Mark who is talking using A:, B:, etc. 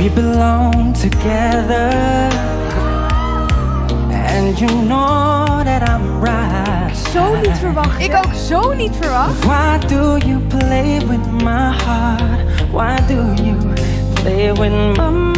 A: We belong together, and you know that I'm right.
B: Zo niet verwacht. Ik ook zo niet verwacht.
A: Why do you play with my heart? Why do you play with my mind?